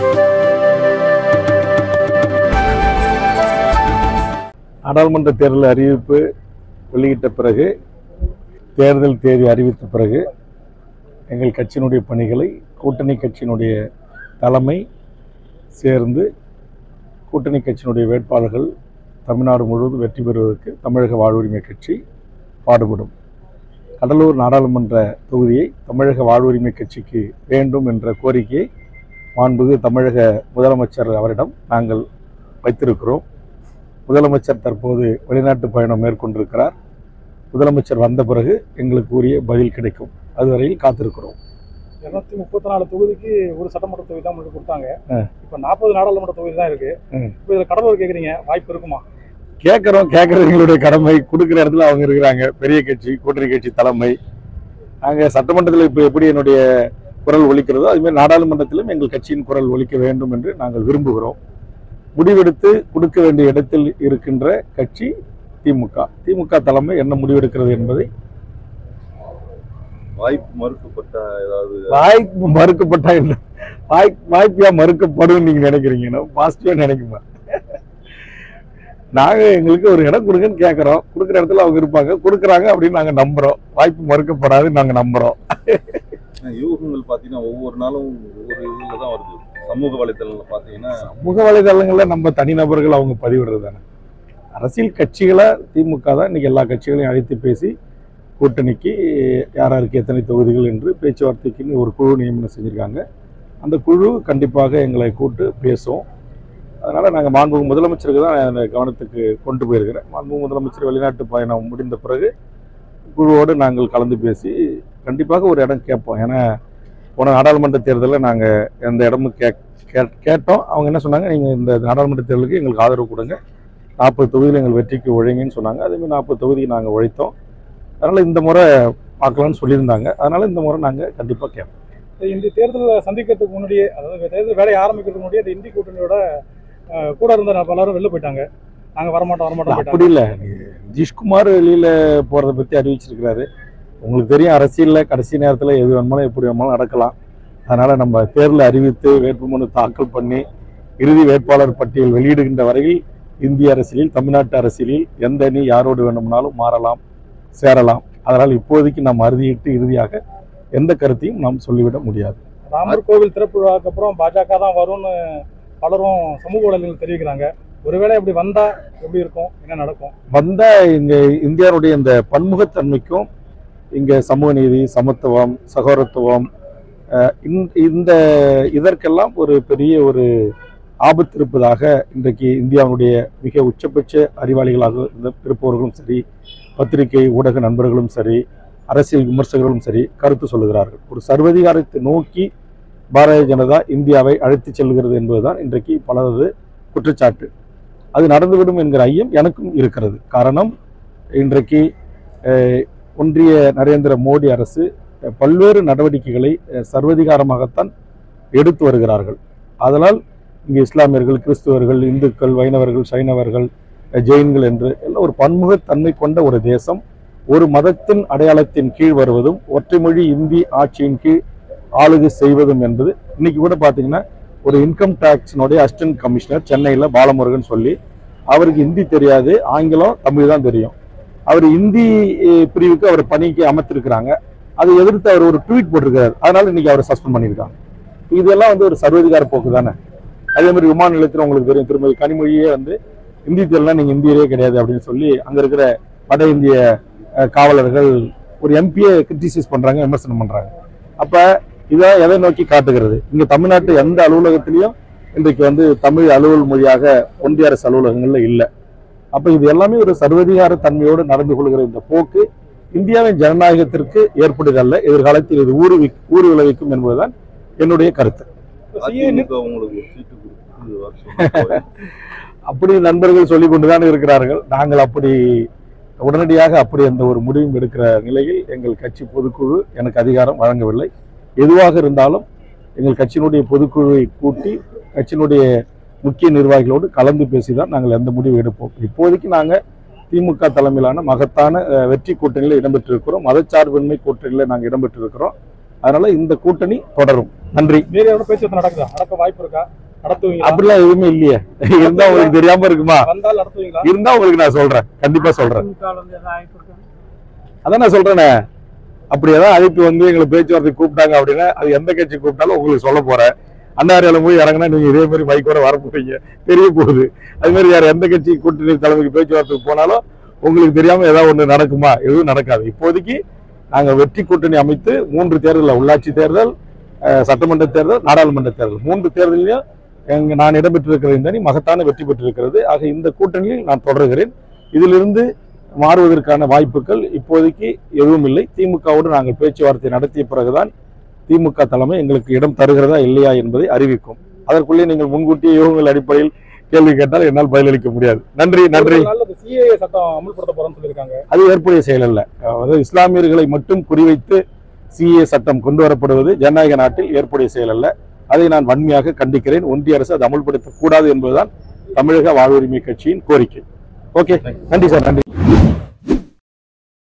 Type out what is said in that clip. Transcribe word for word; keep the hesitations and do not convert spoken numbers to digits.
நாடாளுமன்ற தேர்தல் அறிவிப்பு வெளியிட்ட பிறகு, தேர்தல் தேதி அறிவித்த பிறகு எங்கள் கட்சியினுடைய பணிகளை கூட்டணி கட்சியினுடைய தலைமை சேர்ந்து கூட்டணி கட்சியினுடைய வேட்பாளர்கள் தமிழ்நாடு முழுவதும் வெற்றி பெறுவதற்கு தமிழக வாழ்வுரிமை கட்சி பாடுபடும். கடலூர் நாடாளுமன்ற தொகுதியை தமிழக வாழ்வுரிமை கட்சிக்கு வேண்டும் என்ற கோரிக்கையை மாண்புமிகு தமிழக முதலமைச்சர் அவரிடம் நாங்கள் வைத்திருக்கிறோம். முதலமைச்சர் தற்போது வெளிநாட்டு பயணம் மேற்கொண்டிருக்கிறார். முதலமைச்சர் வந்த பிறகு எங்களுக்கு உரிய பதில் கிடைக்கும். அதுவரையில் காத்திருக்கிறோம். இருநூத்தி முப்பத்தி நாலு தொகுதிக்கு ஒரு சட்டமன்ற தொகுதி தான் உங்களுக்கு கொடுத்தாங்க. இப்போ நாற்பது நாடாளுமன்ற தொகுதி தான் இருக்கு. இப்போ இதில் கடலூர் கேட்குறீங்க, வாய்ப்பு இருக்குமா? கேட்குறோம். கேட்கறது எங்களுடைய கடமை. கொடுக்குற இடத்துல அவங்க இருக்கிறாங்க. பெரிய கட்சி, கூட்டணி கட்சி தலைமை. நாங்கள் சட்டமன்றத்தில் இப்போ எப்படி என்னுடைய குரல் ஒலிக்கிறதோ அதுமாதிரி நாடாளுமன்றத்திலும் எங்கள் கட்சியின் குரல் ஒலிக்க வேண்டும் என்று நாங்கள் விரும்புகிறோம். முடிவெடுத்து கொடுக்க வேண்டிய இடத்தில் இருக்கின்ற கட்சி திமுக. திமுக தலைமை என்ன முடிவெடுக்கிறது என்பதை வாய்ப்பு மறுக்கப்பட்ட ஏதாவது வாய்ப்பு மறுக்கப்பட்டா இல்லை, வாய்ப்பு வாய்ப்பா மறுக்கப்படும் நீங்க நினைக்கிறீங்கன்னா பாசிட்டிவா நினைக்குமா? நாங்க எங்களுக்கு ஒரு இடம் கொடுங்கன்னு கேட்கறோம். கொடுக்குற இடத்துல அவங்க இருப்பாங்க, கொடுக்குறாங்க அப்படின்னு நாங்க நம்புறோம். வாய்ப்பு மறுக்கப்படாது நாங்க நம்புறோம். யூகங்கள் பாத்தீங்கன்னா ஒவ்வொரு நாளும் ஒவ்வொரு இதுல தான் வருது. சமூக வலைதளங்கள்ல பாத்தீங்கன்னா சமூக வலைதளங்கள்ல நம்ம தனிநபர்கள் அவங்க பதிவிடுறது தானே. அரசியல் கட்சிகளை திமுக தான் இன்னைக்கு எல்லா கட்சிகளையும் அழைத்து பேசி கூட்டணிக்கு யார் யாருக்கு எத்தனை தொகுதிகள் என்று பேச்சுவார்த்தைக்குன்னு ஒரு குழு நியமனம் செஞ்சுருக்காங்க. அந்த குழு கண்டிப்பாக எங்களை கூட்டு பேசும். அதனால் நாங்கள் மாண்புமிகு முதலமைச்சருக்கு தான் அந்த கவனத்துக்கு கொண்டு போயிருக்கிறேன். மாண்புமிகு முதலமைச்சர் வெளிநாட்டு பயணம் முடிந்த பிறகு குழுவோடு நாங்கள் கலந்து பேசி கண்டிப்பாக ஒரு இடம் கேட்போம். ஏன்னா போன நாடாளுமன்ற தேர்தலில் நாங்கள் எந்த இடமும் கே கேட்டோம். அவங்க என்ன சொன்னாங்க, நீங்கள் இந்த நாடாளுமன்ற தேர்தலுக்கு எங்களுக்கு ஆதரவு கொடுங்க, நாற்பது தொகுதியில் எங்கள் வெற்றிக்கு உழைங்கன்னு சொன்னாங்க. அதேமாதிரி நாற்பது தொகுதி நாங்கள் உழைத்தோம். அதனால் இந்த முறை பார்க்கலான்னு சொல்லியிருந்தாங்க. அதனால் இந்த முறை நாங்கள் கண்டிப்பாக கேட்போம். இந்த தேர்தலில் சந்திக்கிறதுக்கு முன்னாடியே, அதாவது தேர்தல் வேலையை ஆரம்பிக்கிறதுக்கு முன்னாடியே இந்த இந்தி கூட்டணியோட கூட இருந்த பலரும் வெளில போயிட்டாங்க. நாங்கள் வரமாட்டோம் வரமாட்டோம் அப்படி இல்லை. நிதிஷ்குமார் வெளியில் போகிறத பற்றி அறிவிச்சிருக்கிறாரு. உங்களுக்கு தெரியும், அரசியலில் கடைசி நேரத்தில் எது வேணுமாலும் எப்படி வேணுமாலும் நடக்கலாம். அதனால் நம்ம தேர்தல் அறிவித்து வேட்புமனு தாக்கல் பண்ணி இறுதி வேட்பாளர் பட்டியல் வெளியிடுகின்ற வரையில் இந்திய அரசியலில், தமிழ்நாட்டு அரசியலில் எந்த அணி யாரோடு வேண்டுமானாலும் மாறலாம், சேரலாம். அதனால் இப்போதைக்கு நாம் அறுதியிட்டு இறுதியாக எந்த கருத்தையும் நாம் சொல்லிவிட முடியாது. ராமர் கோவில் திறப்பு விழாவுக்கு அப்புறம் பாஜக தான் வரும்னு பலரும் சமூக வலைதளங்கள் தெரிவிக்கிறாங்க. ஒருவேளை இப்படி வந்தா எப்படி இருக்கும், என்ன நடக்கும்? வந்தா இங்க இந்தியாவுடைய இந்த பன்முகத்தன்மைக்கும், இங்க சமூக நீதி, சமத்துவம், சகோதரத்துவம், இந்த இதற்கெல்லாம் ஒரு பெரிய ஒரு ஆபத்து இருப்பதாக இன்றைக்கு இந்தியாவுடைய மிக உச்சபட்ச அறிவாளிகளாக இருப்பவர்களும் சரி, பத்திரிகை ஊடக நண்பர்களும் சரி, அரசியல் விமர்சகர்களும் சரி கருத்து சொல்லுகிறார்கள். ஒரு சர்வதிகாரத்தை நோக்கி பாரதிய ஜனதா இந்தியாவை அழைத்து செல்கிறது என்பதுதான் இன்றைக்கு பலரது குற்றச்சாட்டு. அது நடந்துவிடும் என்கிற ஐயம் எனக்கும் இருக்கிறது. காரணம், இன்றைக்கு ஒன்றிய நரேந்திர மோடி அரசு பல்வேறு நடவடிக்கைகளை சர்வதிகாரமாகத்தான் எடுத்து வருகிறார்கள். அதனால் இங்கே இஸ்லாமியர்கள், கிறிஸ்துவர்கள், இந்துக்கள், வைணவர்கள், சைனவர்கள், ஜெயின்கள் என்று எல்லாம் ஒரு பன்முகத்தன்மை கொண்ட ஒரு தேசம். ஒரு மதத்தின் அடையாளத்தின் கீழ் வருவதும் ஒற்றைமொழி இந்தி ஆட்சியின் கீழ் ஆளுகை செய்வதும் என்பது இன்னைக்கு கூட பார்த்தீங்கன்னா ஒரு இன்கம் டேக்ஸினுடைய அசிஸ்டன்ட் கமிஷனர் சென்னையில் பாலமுருகன் சொல்லி, அவருக்கு ஹிந்தி தெரியாது, ஆங்கிலம் தமிழ் தான் தெரியும். அவர் இந்தி பிரிவுக்கு அவர் பணிக்கு அமர்த்திருக்கிறாங்க. அதை எதிர்த்து அவர் ஒரு ட்வீட் போட்டிருக்காரு. அதனால இன்னைக்கு அவரை சஸ்பெண்ட் பண்ணியிருக்காங்க. இதெல்லாம் வந்து ஒரு சர்வதிகார போக்கு தானே. அதே மாதிரி விமான நிலையத்தில் உங்களுக்கு தெரியும், திருமதி கனிமொழியே வந்து இந்தி தெரியலாம், நீங்கள் இந்தியரே கிடையாது அப்படின்னு சொல்லி அங்கே இருக்கிற வட இந்திய காவலர்கள் ஒரு எம்பியை கிரிட்டிசைஸ் பண்ணுறாங்க, விமர்சனம் பண்ணுறாங்க. அப்போ இதை எதை நோக்கி காட்டுகிறது? இங்கே தமிழ்நாட்டு எந்த அலுவலகத்திலையும் இன்றைக்கு வந்து தமிழ் அலுவல் மொழியாக ஒன்றிய அரசு அலுவலகங்களில் இல்லை. அப்போ இது எல்லாமே ஒரு சர்வதிகார தன்மையோடு நடந்து கொள்கிற இந்த போக்கு இந்தியாவின் ஜனநாயகத்திற்கு ஏற்படுதல்ல. எதிர்காலத்தில் இது ஊறு ஊறு விளைவிக்கும் என்பதுதான் என்னுடைய கருத்து. அப்படி நண்பர்கள் சொல்லிக் கொண்டுதான் இருக்கிறார்கள். நாங்கள் அப்படி உடனடியாக அப்படி அந்த ஒரு முடிவும் எடுக்கிற நிலையில் எங்கள் கட்சி பொதுக்குழு எனக்கு அதிகாரம் வழங்கவில்லை. எதுவாக இருந்தாலும் எங்கள் கட்சியினுடைய பொதுக்குழுவை கூட்டி கட்சியினுடைய முக்கிய நிர்வாகிகளோடு கலந்து பேசிதான் நாங்கள் எந்த முடிவு எடுப்போம். இப்போதைக்கு நாங்கள் திமுக தலைமையிலான மகத்தான வெற்றி கூட்டணியில் இடம்பெற்றிருக்கிறோம். மதச்சார்பின்மை கூட்டணியில் நாங்கள் இடம்பெற்றிருக்கிறோம். அதனால இந்த கூட்டணி தொடரும். நன்றி. வேற யாரோட பேச்சுவார்த்தை நடக்குதா? நடக்க வாய்ப்பு இருக்கா? நடத்துவீங்களா? அப்படிலாம் எதுவுமே இல்லையே. இருந்தா உங்களுக்கு தெரியாம இருக்குமா? வந்தால் நடத்துவீங்களா? இருந்தா உங்களுக்கு நான் சொல்றேன், கண்டிப்பா சொல்றேன். அதான் நான் சொல்றேனே, அப்படி ஏதாவது அழைப்பு வந்து எங்களை பேச்சுவார்த்தை கூப்பிட்டாங்க அப்படின்னா அது எந்த கட்சி கூப்பிட்டாலும் உங்களுக்கு சொல்ல போறேன். அண்ணாரியால போய் இறங்கினா நீங்க இதே மாதிரி மைக்கோட வர போறீங்க, தெரிய போகுது. அது மாதிரி யார் எந்த கட்சி கூட்டணி தலைமைக்கு பேச்சுவார்த்தைக்கு போனாலும் உங்களுக்கு தெரியாம ஏதாவது ஒண்ணு நடக்குமா? எதுவும் நடக்காது. இப்போதைக்கு நாங்க வெற்றி கூட்டணி அமைத்து மூன்று தேர்தல், உள்ளாட்சி தேர்தல், சட்டமன்ற தேர்தல், நாடாளுமன்ற தேர்தல், மூன்று தேர்தலையும் எங்க நான் இடம்பெற்றிருக்கிற இந்த அணி மகத்தான வெற்றி பெற்றிருக்கிறது. ஆக இந்த கூட்டணியில் நான் தொடர்கிறேன். இதிலிருந்து மாறுவதற்கான வாய்ப்புகள் இப்போதைக்கு எதுவும் இல்லை. திமுகவோடு நாங்கள் பேச்சுவார்த்தை நடத்திய பிறகுதான் திமுக தலைமை எங்களுக்கு இடம் தருகிறதா இல்லையா என்பதை அறிவிக்கும். அதற்குள்ளே நீங்கள் முன்கூட்டிய யோகங்கள் அடிப்படையில் கேள்வி கேட்டால் என்னால் பதிலளிக்க முடியாது. நன்றி நன்றி. சிஏஏ சட்டம் அமல்படுத்த போறோம்னு சொல்லியிருக்காங்க. அது ஏற்புடைய செயல் அல்ல. அதாவது இஸ்லாமியர்களை மட்டும் குறிவைத்து சிஏ சட்டம் கொண்டு வரப்படுவது ஜனநாயக நாட்டில் ஏற்புடைய செயல் அல்ல. அதை நான் வன்மையாக கண்டிக்கிறேன். ஒன்றிய அரசு அதை அமல்படுத்தக்கூடாது என்பதுதான் தமிழக வாழ்வுரிமை கட்சியின் கோரிக்கை. ஓகே, நன்றி சார், நன்றி.